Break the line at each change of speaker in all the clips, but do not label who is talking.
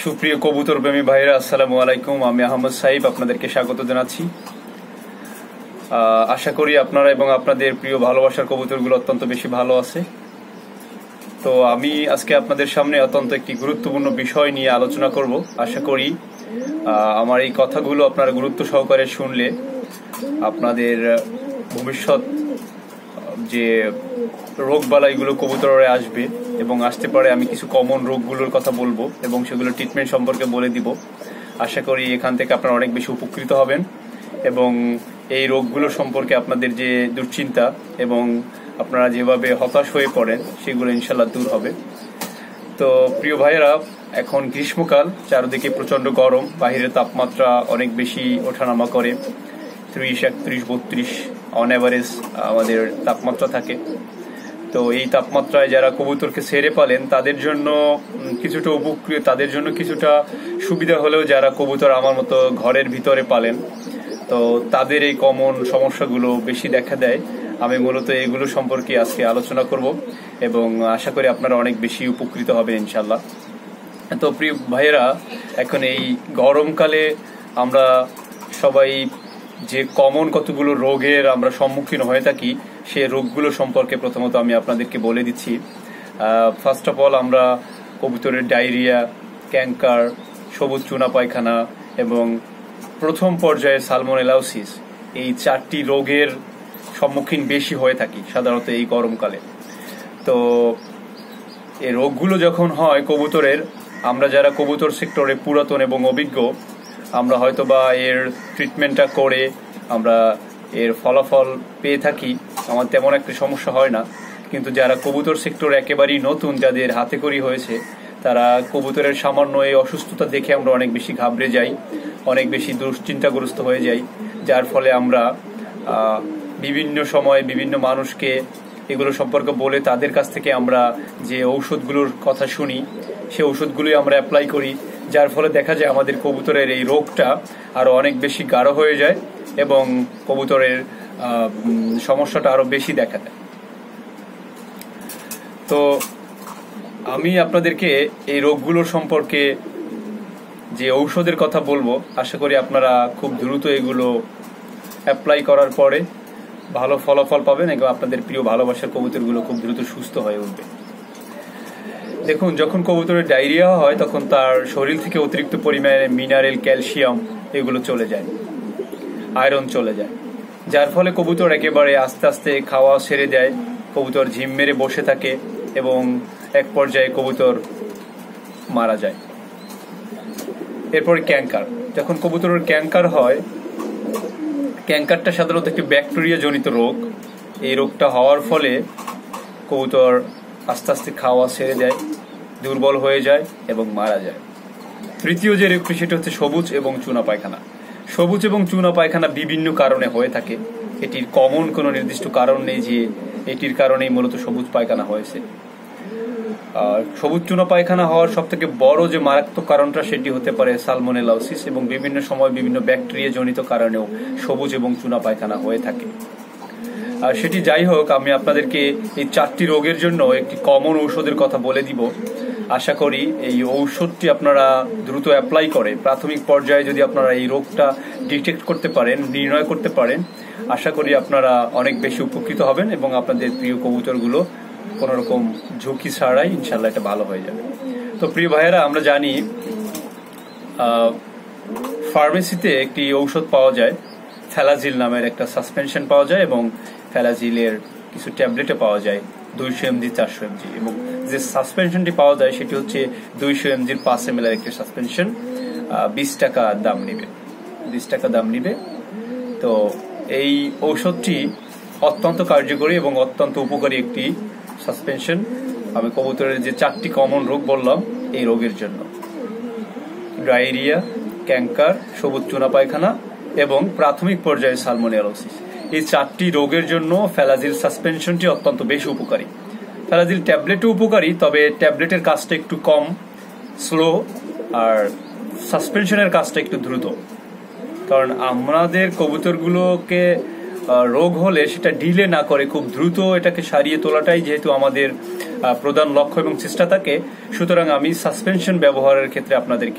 সুপ্রিয় কবুতর প্রেমী ভাইরা, আসসালামু আলাইকুম। আমি আহমদ সাইব আপনাদেরকে স্বাগত জানাচ্ছি। আশা করি আপনারা এবং আপনাদের প্রিয় ভালোবাসার কবুতরগুলো অত্যন্ত বেশি ভালো আছে। তো আমি আজকে আপনাদের সামনে অত্যন্ত একটি গুরুত্বপূর্ণ বিষয় নিয়ে আলোচনা করব। আশা করি আমার এই কথাগুলো আপনারা গুরুত্ব সহকারে শুনলে আপনাদের ভবিষ্যৎ যে রোগবালাইগুলো কবুতরে আসবে এবং আসতে পারে, আমি কিছু কমন রোগগুলোর কথা বলবো এবং সেগুলো ট্রিটমেন্ট সম্পর্কে বলে দিব। আশা করি এখান থেকে আপনারা অনেক বেশি উপকৃত হবেন এবং এই রোগগুলো সম্পর্কে আপনাদের যে দুশ্চিন্তা এবং আপনারা যেভাবে হতাশ হয়ে পড়েন সেগুলো ইনশাল্লাহ দূর হবে। তো প্রিয় ভাইয়েরা, এখন গ্রীষ্মকাল, চারদিকে প্রচন্ড গরম, বাহিরের তাপমাত্রা অনেক বেশি ওঠানামা করে, 30, 31, 32 অন অ্যাভারেজ আমাদের তাপমাত্রা থাকে। তো এই তাপমাত্রায় যারা কবুতরকে ছেড়ে পালেন তাদের জন্য কিছুটা উপকৃত, তাদের জন্য কিছুটা সুবিধা হলেও যারা কবুতর আমার মতো ঘরের ভিতরে পালেন তো তাদের এই কমন সমস্যাগুলো বেশি দেখা দেয়। আমি মূলত এগুলো সম্পর্কে আজকে আলোচনা করব এবং আশা করি আপনারা অনেক বেশি উপকৃত হবেন ইনশাল্লাহ। তো প্রিয় ভাইয়েরা, এখন এই গরমকালে আমরা সবাই যে কমন কতগুলো রোগের আমরা সম্মুখীন হয়ে থাকি সেই রোগগুলো সম্পর্কে প্রথমত আমি আপনাদেরকে বলে দিচ্ছি। ফার্স্ট অফ অল, আমরা কবুতরের ডায়রিয়া, ক্যাঙ্কার, সবুজ চুনা পায়খানা এবং প্রথম পর্যায়ে সালমোনেলাইসিস, এই 4টি রোগের সম্মুখীন বেশি হয়ে থাকি সাধারণত এই গরমকালে। তো এই রোগগুলো যখন হয় কবুতরের, আমরা যারা কবুতর সেক্টরে পুরাতন এবং অভিজ্ঞ, আমরা হয়তো বা এর ট্রিটমেন্টটা করে আমরা এর ফলাফল পেয়ে থাকি, আমার তেমন একটা সমস্যা হয় না। কিন্তু যারা কবুতর সেক্টর একেবারেই নতুন, যাদের হাতে খড়ি হয়েছে, তারা কবুতরের সামান্য এই অসুস্থতা দেখে আমরা অনেক বেশি ঘাবড়ে যাই, অনেক বেশি দুশ্চিন্তাগ্রস্ত হয়ে যাই, যার ফলে আমরা বিভিন্ন সময় বিভিন্ন মানুষকে এগুলো সম্পর্কে বলে তাদের কাছ থেকে আমরা যে ঔষধগুলোর কথা শুনি সেই ঔষধগুলোই আমরা অ্যাপ্লাই করি, যার ফলে দেখা যায় আমাদের কবুতরের এই রোগটা আরো অনেক বেশি গাঢ় হয়ে যায় এবং কবুতরের সমস্যাটা আরো বেশি দেখা দেয়। তো আমি আপনাদেরকে এই রোগগুলোর সম্পর্কে যে ঔষধের কথা বলবো, আশা করি আপনারা খুব দ্রুত এগুলো অ্যাপ্লাই করার পরে ভালো ফলাফল পাবেন এবং আপনাদের প্রিয় ভালোবাসার কবুতরগুলো খুব দ্রুত সুস্থ হয়ে উঠবে। দেখুন, যখন কবুতরের ডায়রিয়া হয় তখন তার শরীর থেকে অতিরিক্ত পরিমাণে মিনারেল, ক্যালসিয়াম এগুলো চলে যায়, আয়রন চলে যায়, যার ফলে কবুতর একেবারে আস্তে আস্তে খাওয়া ছেড়ে দেয়, কবুতর ঝিম মেরে বসে থাকে এবং এক পর্যায়ে কবুতর মারা যায়। এরপরে ক্যাঙ্কার, যখন কবুতরের ক্যাঙ্কার হয়, ক্যাঙ্কারটা সাধারণত একটি ব্যাকটেরিয়া জনিত রোগ। এই রোগটা হওয়ার ফলে কবুতর আস্তে আস্তে খাওয়া ছেড়ে দেয়, দুর্বল হয়ে যায় এবং মারা যায়। তৃতীয় যে রোগটি সেটা হচ্ছে সবুজ এবং চুনা পায়খানা। সবুজ এবং চুনা পায়খানা বিভিন্ন কারণে হয়ে থাকে, এটির কমন কোনো নির্দিষ্ট কারণ নেই যে এটির কারণেই মূলত সবুজ পায়খানা হয়েছে। সবুজ চুনা পায়খানা হওয়ার সব থেকে বড় যে মারাত্মক কারণটা সেটি হতে পারে সালমোনেলাইসিস এবং বিভিন্ন সময় বিভিন্ন ব্যাকটেরিয়া জনিত কারণেও সবুজ এবং চুনা পায়খানা হয়ে থাকে। আর সেটি যাই হোক, আমি আপনাদেরকে এই 4টি রোগের জন্য একটি কমন ঔষধের কথা বলে দিব। আশা করি এই ঔষধটি আপনারা দ্রুত অ্যাপ্লাই করে প্রাথমিক পর্যায়ে যদি আপনারা এই রোগটা ডিটেক্ট করতে পারেন, নির্ণয় করতে পারেন, আশা করি আপনারা অনেক বেশি উপকৃত হবেন এবং আপনাদের প্রিয় কবুতরগুলো কোন রকম ঝুঁকি ছাড়াই ইনশাল্লাহ এটা ভালো হয়ে যাবে। তো প্রিয় ভাইয়েরা, আমরা জানি ফার্মেসিতে একটি ঔষধ পাওয়া যায়, ফ্যালাজিল নামের একটা সাসপেনশন পাওয়া যায় এবং ফ্যালাজিলের কিছু ট্যাবলেটে পাওয়া যায় 200 mg, 400 mg, এবং যে সাসপেনশনটি পাওয়া যায় সেটি হচ্ছে 200 mg 5 ml একটি সাসপেনশন, 20 টাকা দাম নিবে, 20 টাকা দাম নিবে। তো এই ঔষধটি অত্যন্ত কার্যকরী এবং অত্যন্ত উপকারী একটি সাসপেনশন। আমি কবুতরের যে 4টি কমন রোগ বললাম এই রোগের জন্য, ডায়রিয়া, ক্যাঙ্কার, সবুজ চুনা পায়খানা এবং প্রাথমিক পর্যায়ে সালমোনেলাইসিস, এই 4টি রোগের জন্য ফ্যালাজিল সাসপেনশনটি অত্যন্ত বেশি উপকারী। ফ্যালাজিল ট্যাবলেটও উপকারী, তবে ট্যাবলেটের কাজটা একটু কম, স্লো, আর সাসপেনশনের কাজটা একটু দ্রুত। কারণ আমাদের কবুতরগুলোকে রোগ হলে সেটা ডিলে না করে খুব দ্রুত এটাকে সারিয়ে তোলাটাই যেহেতু আমাদের প্রধান লক্ষ্য এবং চেষ্টা থাকে। সুতরাং আমি সাসপেনশন ব্যবহারের ক্ষেত্রে আপনাদেরকে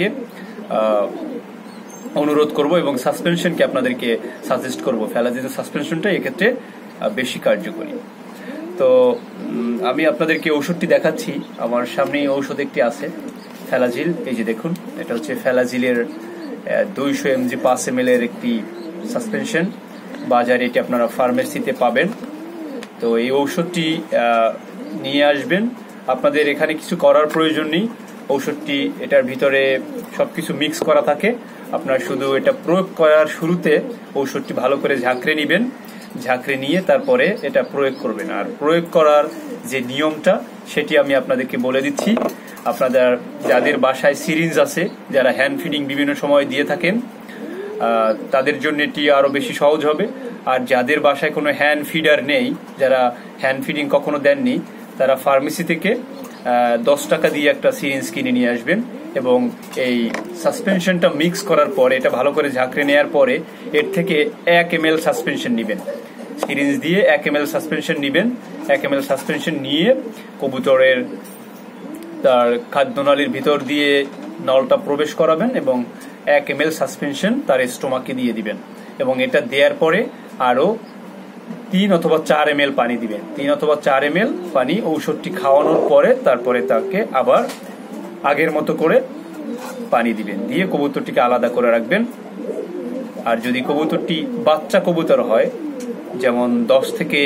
অনুরোধ করব এবং সাসপেনশনকে আপনাদেরকে সাজেস্ট করব। ফ্যালাজিল সাসপেনশনটা এক্ষেত্রে বেশি কার্যকরী। তো আমি আপনাদেরকে ঔষধটি দেখাচ্ছি। আমার সামনে ঔষধ একটি আছে ফ্যালাজিল, এই যে দেখুন, এটা হচ্ছে ফ্যালাজিলের 200 mg 5 ml এর একটি সাসপেনশন। বাজারে এটি আপনারা ফার্মেসিতে পাবেন। তো এই ঔষধটি নিয়ে আসবেন। আপনাদের এখানে কিছু করার প্রয়োজন নেই। ঔষধটি এটার ভিতরে সবকিছু মিক্স করা থাকে। আপনার শুধু এটা প্রয়োগ করার শুরুতে ঔষধটি ভালো করে ঝাঁকড়ে নেবেন। ঝাঁকড়ে নিয়ে তারপরে এটা প্রয়োগ করবেন। আর প্রয়োগ করার যে নিয়মটা সেটি আমি আপনাদেরকে বলে দিচ্ছি। আপনাদের যাদের বাসায় সিরিঞ্জ আছে, যারা হ্যান্ড ফিডিং বিভিন্ন সময় দিয়ে থাকেন, তাদের জন্য এটি আরো বেশি সহজ হবে। আর যাদের বাসায় কোনো হ্যান্ড ফিডার নেই, যারা হ্যান্ড ফিডিং কখনো দেননি, তারা ফার্মেসি থেকে 10 টাকা দিয়ে একটা সিরিঞ্জ কিনে নিয়ে আসবেন এবং এই সাসপেনশনটা মিক্স করার পরে, এটা ভালো করে ঝাঁকড়ে নেওয়ার পরে এর থেকে 1 ml সাসপেনশন নেবেন। সিরিঞ্জ দিয়ে 1 ml সাসপেনশন নেবেন। 1 ml সাসপেনশন নিয়ে কবুতরের তার খাদ্যনালীর ভিতর দিয়ে নলটা প্রবেশ করাবেন এবং 1 ml সাসপেনশন তার স্টোমাকে দিয়ে দিবেন এবং এটা দেওয়ার পরে আরো 3 অথবা 4 ml পানি দিবেন। 3 অথবা 4 ml পানি ঔষধটি খাওয়ানোর পরে তারপরে তাকে আবার আগের মতো করে পানি দিবেন। দিয়ে কবুতরটিকে আলাদা করে রাখবেন। আর যদি কবুতরটি বাচ্চা কবুতর হয়, যেমন 10 থেকে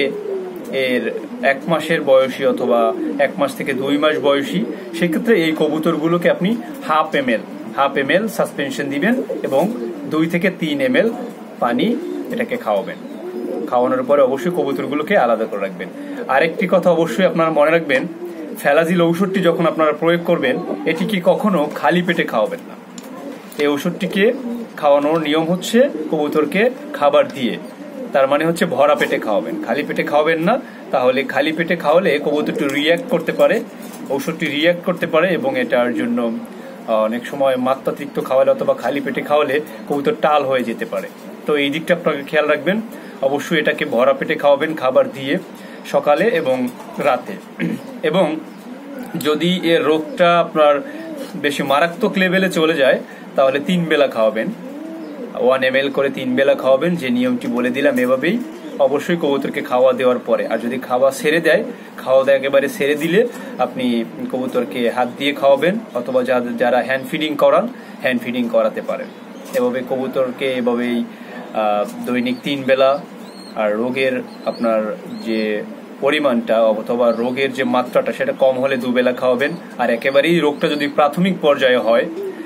1 মাসের বয়সী অথবা 1 মাস থেকে 2 মাস বয়সী, সেক্ষেত্রে এই কবুতরগুলোকে আপনি হাফ এম এল সাসপেনশন দিবেন এবং 2 থেকে 3 ml পানি এটাকে খাওয়াবেন। খাওয়ানোর পরে অবশ্যই কবুতরগুলোকে আলাদা করে রাখবেন। আরেকটি কথা অবশ্যই আপনারা মনে রাখবেন, ফ্যালাজিল ঔষধটি যখন আপনারা প্রয়োগ করবেন, এটিকে কখনো খালি পেটে খাওয়াবেন না। এই ঔষধটিকে খাওয়ানোর নিয়ম হচ্ছে কবুতরকে খাবার দিয়ে, তার মানে হচ্ছে ভরা পেটে খাওয়াবেন, খালি পেটে খাওয়াবেন না। তাহলে খালি পেটে খাওয়ালে কবুতরটি রিয়্যাক্ট করতে পারে, ঔষধটি রিয়্যাক্ট করতে পারে এবং এটার জন্য অনেক সময় মাত্রাতিরিক্ত খাওয়ালে অথবা খালি পেটে খাওয়ালে কবুতর টাল হয়ে যেতে পারে। তো এই দিকটা আপনাকে খেয়াল রাখবেন। অবশ্যই এটাকে ভরা পেটে খাওয়াবেন খাবার দিয়ে সকালে এবং রাতে। এবং যদি এর রোগটা আপনার বেশি মারাত্মক লেভেলে চলে যায় তাহলে 3 বেলা খাওয়াবেন। 1 ml করে 3 বেলা খাওয়াবেন, যে নিয়মটি বলে দিলাম এভাবেই। অবশ্যই কবুতরকে খাওয়া দেওয়ার পরে। আর যদি খাওয়া ছেড়ে দেয়, খাওয়া দেওয়া একেবারে ছেড়ে দিলে আপনি কবুতরকে হাত দিয়ে খাওয়াবেন অথবা যারা হ্যান্ড ফিডিং করান, হ্যান্ড ফিডিং করাতে পারেন। এভাবে কবুতরকে এভাবেই দৈনিক 3 বেলা। আর রোগের আপনার যে পরিমাণটা অথবা রোগের যে মাত্রাটা সেটা কম হলে 2 বেলা খাওয়াবেন। আর একেবারেই রোগটা যদি প্রাথমিক পর্যায়ে হয়,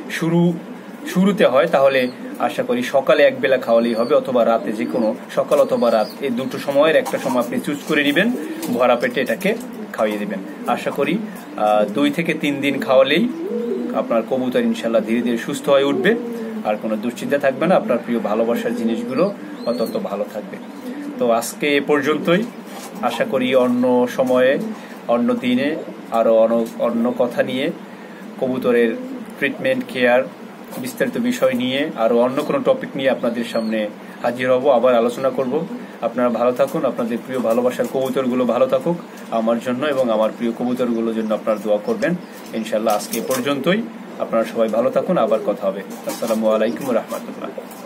শুরুতে হয়, তাহলে আশা করি সকালে 1 বেলা খাওয়ালেই হবে অথবা রাতে, যে কোনো সকাল অথবা রাত, এই দুটো সময়ের একটা সময় আপনি চুজ করে নেবেন, ভরা পেটে এটাকে খাওয়িয়ে দিবেন। আশা করি 2 থেকে 3 দিন খাওয়ালেই আপনার কবুতর ইনশাল্লাহ ধীরে ধীরে সুস্থ হয়ে উঠবে। আর কোনো দুশ্চিন্তা থাকবে না, আপনার প্রিয় ভালোবাসার জিনিসগুলো অত্যন্ত ভালো থাকবে। তো আজকে এ পর্যন্তই। আশা করি অন্য সময়ে, অন্য দিনে আরো অন্য কথা নিয়ে, কবুতরের ট্রিটমেন্ট, কেয়ার, বিস্তারিত বিষয় নিয়ে আরো অন্য কোনো টপিক নিয়ে আপনাদের সামনে হাজির হব, আবার আলোচনা করব। আপনারা ভালো থাকুন, আপনাদের প্রিয় ভালোবাসার কবুতরগুলো ভালো থাকুক। আমার জন্য এবং আমার প্রিয় কবুতরগুলোর জন্য আপনারা দোয়া করবেন। ইনশাল্লাহ আজকে এ পর্যন্তই। আপনারা সবাই ভালো থাকুন, আবার কথা হবে। আসসালামু আলাইকুম ওয়া রাহমাতুল্লাহ।